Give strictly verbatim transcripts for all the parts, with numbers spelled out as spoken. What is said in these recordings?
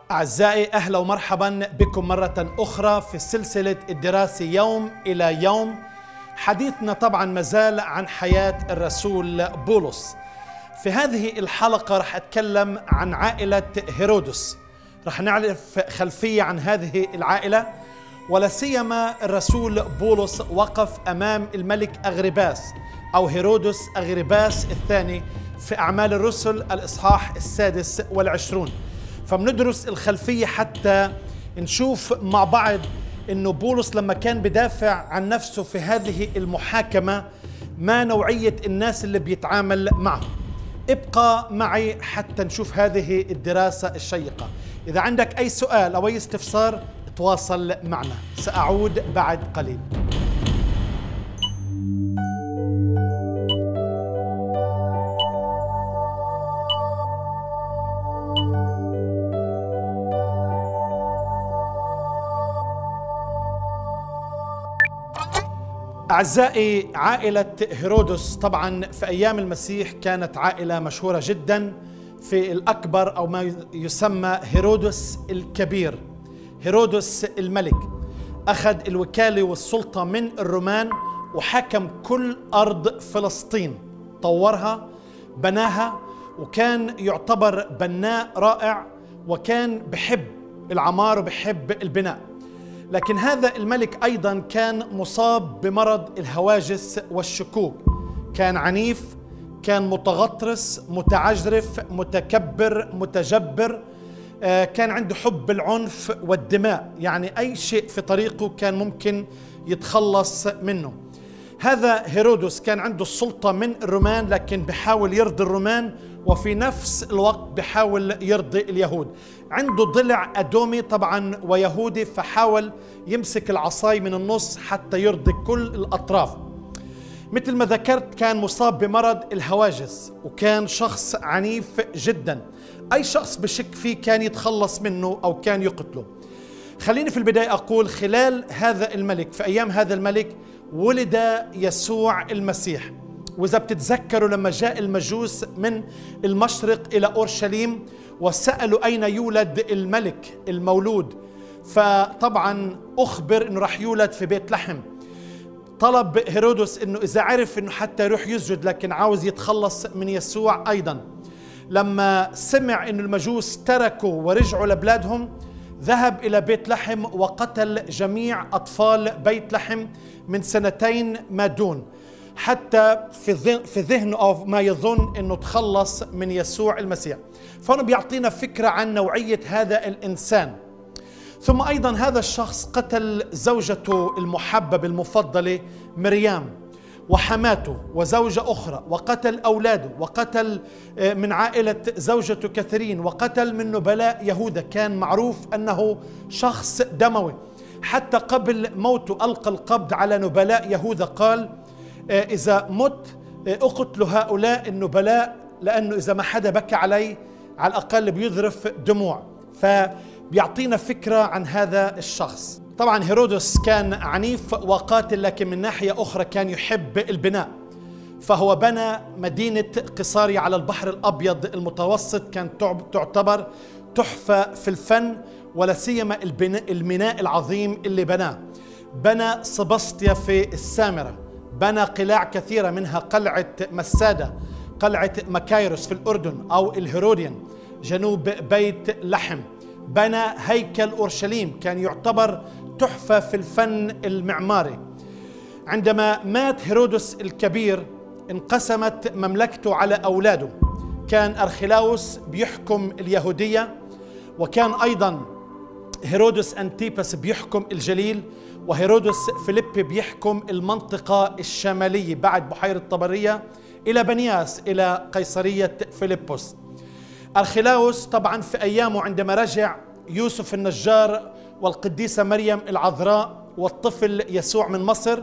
أعزائي، أهلا ومرحبا بكم مرة أخرى في سلسلة الدراسة يوم إلى يوم. حديثنا طبعا مازال عن حياة الرسول بولس. في هذه الحلقة رح أتكلم عن عائلة هيرودس. رح نعرف خلفية عن هذه العائلة، ولا سيما الرسول بولس وقف أمام الملك أغرباس أو هيرودس أغرباس الثاني في أعمال الرسل الإصحاح السادس والعشرون. فبندرس الخلفية حتى نشوف مع بعض إنه بولس لما كان بدافع عن نفسه في هذه المحاكمة ما نوعية الناس اللي بيتعامل معهم. ابقى معي حتى نشوف هذه الدراسة الشيقة. إذا عندك أي سؤال أو أي استفسار تواصل معنا، سأعود بعد قليل. أعزائي، عائلة هيرودس طبعا في أيام المسيح كانت عائلة مشهورة جدا في الأكبر أو ما يسمى هيرودس الكبير. هيرودس الملك أخذ الوكالة والسلطة من الرومان وحكم كل أرض فلسطين، طورها بناها، وكان يعتبر بناء رائع، وكان بحب العمار وبحب البناء. لكن هذا الملك أيضا كان مصاب بمرض الهواجس والشكوك. كان عنيف، كان متغطرس، متعجرف، متكبر، متجبر، كان عنده حب العنف والدماء، يعني أي شيء في طريقه كان ممكن يتخلص منه. هذا هيرودس كان عنده السلطة من الرومان، لكن بحاول يرضي الرومان وفي نفس الوقت بحاول يرضي اليهود. عنده ضلع أدومي طبعا ويهودي، فحاول يمسك العصاي من النص حتى يرضي كل الأطراف. مثل ما ذكرت كان مصاب بمرض الهواجس، وكان شخص عنيف جدا. أي شخص بشك فيه كان يتخلص منه أو كان يقتله. خليني في البداية أقول خلال هذا الملك، في أيام هذا الملك ولد يسوع المسيح. وإذا بتتذكروا لما جاء المجوس من المشرق إلى أورشليم وسألوا أين يولد الملك المولود، فطبعا أخبر أنه رح يولد في بيت لحم. طلب هيرودس أنه إذا عرف أنه حتى يروح يسجد، لكن عاوز يتخلص من يسوع أيضا. لما سمع أن المجوس تركوا ورجعوا لبلادهم، ذهب إلى بيت لحم وقتل جميع أطفال بيت لحم من سنتين ما دون، حتى في في ذهنه أو ما يظن أنه تخلص من يسوع المسيح. فهنا بيعطينا فكرة عن نوعية هذا الإنسان. ثم أيضا هذا الشخص قتل زوجته المحببة المفضلة مريم وحماته وزوجة أخرى، وقتل أولاده، وقتل من عائلة زوجته كثيرين، وقتل من نبلاء يهوذا. كان معروف أنه شخص دموي. حتى قبل موته ألقى القبض على نبلاء يهوذا، قال إذا مت أقتل هؤلاء النبلاء، لأنه إذا ما حدا بكى علي على الأقل بيذرف دموع. فبيعطينا فكرة عن هذا الشخص. طبعا هيرودس كان عنيف وقاتل، لكن من ناحية أخرى كان يحب البناء. فهو بنى مدينة قيصارية على البحر الأبيض المتوسط، كانت تعتبر تحفة في الفن، ولا سيما الميناء العظيم اللي بناه. بنى سبسطيا في السامرة، بنى قلاع كثيرة، منها قلعة مسادة، قلعة مكايروس في الأردن أو الهيروديان جنوب بيت لحم. بنى هيكل أورشليم، كان يعتبر تحفة في الفن المعماري. عندما مات هيرودس الكبير انقسمت مملكته على أولاده. كان أرخلاوس بيحكم اليهودية، وكان أيضا هيرودس أنتيباس بيحكم الجليل، وهيرودس فيليبي بيحكم المنطقة الشمالية بعد بحيرة طبرية إلى بنياس إلى قيصرية فيلبس. أرخلاوس طبعا في أيامه عندما رجع يوسف النجار والقديسة مريم العذراء والطفل يسوع من مصر،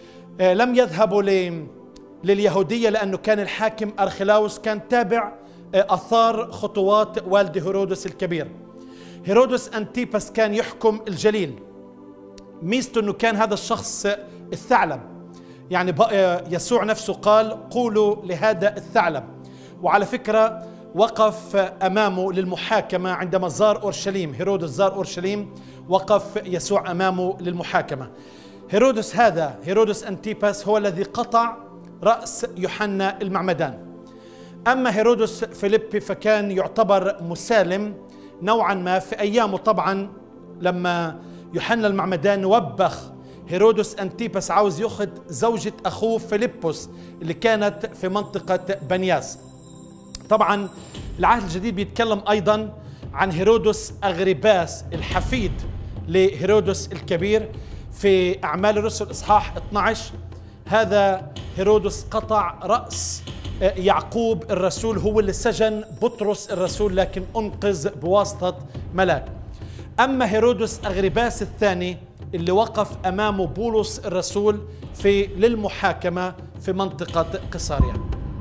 لم يذهبوا لليهودية، لأنه كان الحاكم أرخلاوس كان تابع أثار خطوات والد هيرودس الكبير. هيرودس أنتيباس كان يحكم الجليل. ميزته أنه كان هذا الشخص الثعلب، يعني يسوع نفسه قال قولوا لهذا الثعلب. وعلى فكرة وقف أمامه للمحاكمة عندما زار أورشليم. هيرودس زار أورشليم، وقف يسوع أمامه للمحاكمة. هيرودس هذا، هيرودس أنتيباس، هو الذي قطع رأس يوحنا المعمدان. أما هيرودس فيليبي فكان يعتبر مسالم نوعا ما في أيامه. طبعا لما يوحنا المعمدان وبخ هيرودس أنتيباس عاوز يأخذ زوجة أخوه فيلبس اللي كانت في منطقة بنياس. طبعا العهد الجديد بيتكلم أيضا عن هيرودس أغرباس الحفيد لهيرودس الكبير في أعمال الرسل إصحاح اثني عشر. هذا هيرودس قطع رأس يعقوب الرسول، هو اللي سجن بطرس الرسول لكن أنقذ بواسطة ملاك. أما هيرودس أغرباس الثاني اللي وقف أمامه بولس الرسول في للمحاكمة في منطقة قيصاريا.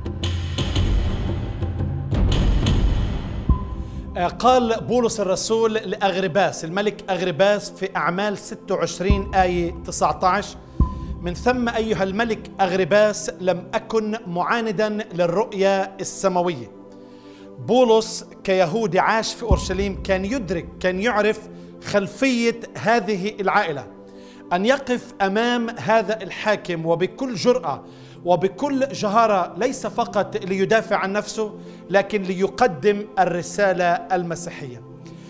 قال بولس الرسول لأغرباس الملك أغرباس في أعمال ستة وعشرين آية تسعة عشر: من ثم أيها الملك أغرباس لم أكن معاندا للرؤيا السماوية. بولس كيهودي عاش في أورشليم كان يدرك، كان يعرف خلفية هذه العائلة. أن يقف أمام هذا الحاكم وبكل جرأة وبكل جهارة، ليس فقط ليدافع عن نفسه لكن ليقدم الرسالة المسيحية.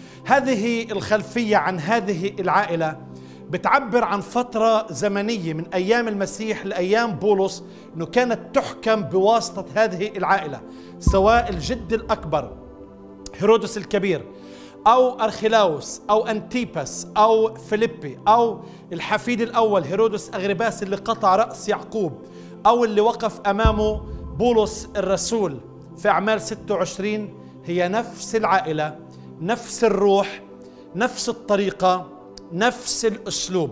هذه الخلفية عن هذه العائلة بتعبر عن فترة زمنية من أيام المسيح لأيام بولس، أنه كانت تحكم بواسطة هذه العائلة، سواء الجد الأكبر هيرودس الكبير أو أرخلاوس أو أنتيباس أو فيليبي أو الحفيد الأول هيرودس أغرباس اللي قطع رأس يعقوب، أو اللي وقف أمامه بولس الرسول في أعمال ستة وعشرين. هي نفس العائلة، نفس الروح، نفس الطريقة، نفس الأسلوب.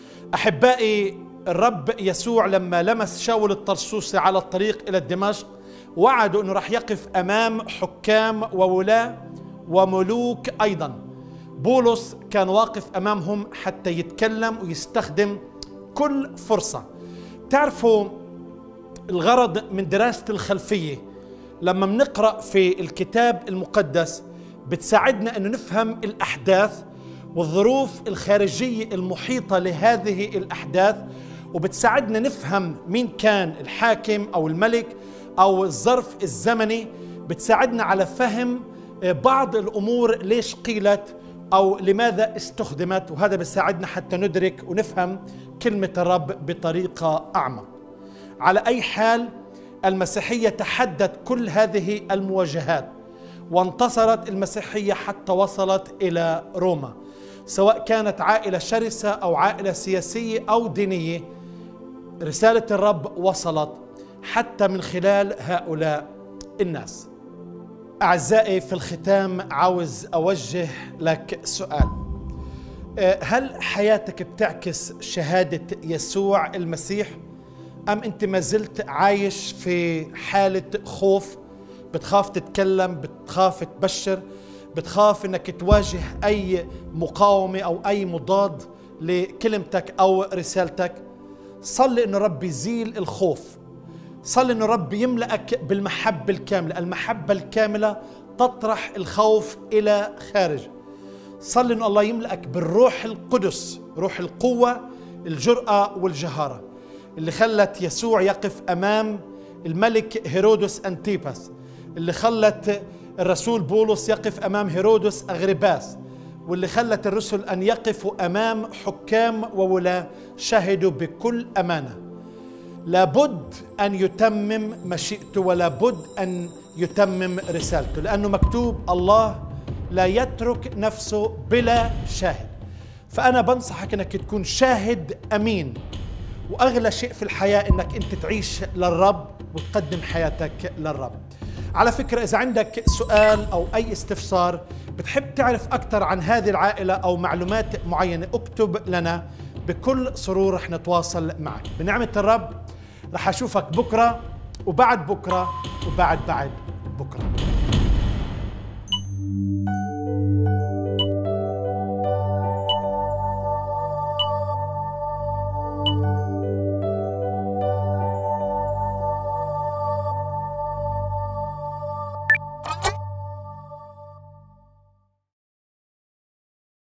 أحبائي، الرب يسوع لما لمس شاول الطرسوسي على الطريق إلى دمشق وعدوا أنه رح يقف أمام حكام وولاة وملوك أيضا. بولس كان واقف أمامهم حتى يتكلم ويستخدم كل فرصة. تعرفوا الغرض من دراسة الخلفية لما بنقرأ في الكتاب المقدس بتساعدنا أن نفهم الأحداث والظروف الخارجية المحيطة لهذه الأحداث، وبتساعدنا نفهم مين كان الحاكم أو الملك أو الظرف الزمني. بتساعدنا على فهم بعض الأمور ليش قيلت أو لماذا استخدمت، وهذا بيساعدنا حتى ندرك ونفهم كلمة الرب بطريقة أعمق. على أي حال، المسيحية تحدت كل هذه المواجهات وانتصرت المسيحية حتى وصلت إلى روما، سواء كانت عائلة شرسة أو عائلة سياسية أو دينية. رسالة الرب وصلت حتى من خلال هؤلاء الناس. أعزائي، في الختام عاوز أوجه لك سؤال: هل حياتك بتعكس شهادة يسوع المسيح؟ أم أنت ما زلت عايش في حالة خوف؟ بتخاف تتكلم، بتخاف تبشر، بتخاف أنك تواجه أي مقاومة أو أي مضاد لكلمتك أو رسالتك؟ صلي أن رب يزيل الخوف، صلي أن رب يملأك بالمحبة الكاملة. المحبة الكاملة تطرح الخوف إلى خارج. صلي أن الله يملأك بالروح القدس، روح القوة، الجرأة والجهارة اللي خلت يسوع يقف أمام الملك هيرودس أنتيباس، اللي خلت الرسول بولس يقف أمام هيرودس أغرباس، واللي خلت الرسل أن يقفوا أمام حكام وولاة شهدوا بكل أمانة. لابد أن يتمم مشيئته ولابد أن يتمم رسالته، لأنه مكتوب الله لا يترك نفسه بلا شاهد. فأنا بنصحك أنك تكون شاهد أمين، وأغلى شيء في الحياة أنك أنت تعيش للرب وتقدم حياتك للرب. على فكرة، إذا عندك سؤال أو أي استفسار بتحب تعرف أكثر عن هذه العائلة أو معلومات معينة، اكتب لنا، بكل سرور رح نتواصل معك. بنعمة الرب رح أشوفك بكرة وبعد بكرة وبعد بعد بكرة.